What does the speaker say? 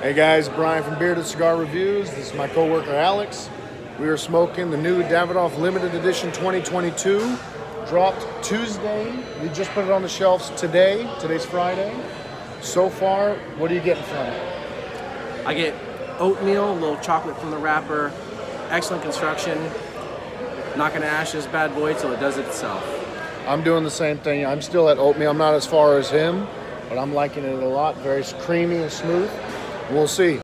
Hey guys, Brian from Bearded Cigar Reviews. This is my co-worker Alex. We are smoking the new Davidoff Limited Edition 2022. Dropped Tuesday. We just put it on the shelves today. Today's Friday. So far, what are you getting from it? I get oatmeal, a little chocolate from the wrapper, excellent construction. Not gonna ash this bad boy till it does it itself. I'm doing the same thing. I'm still at oatmeal. I'm not as far as him, but I'm liking it a lot. Very creamy and smooth. We'll see.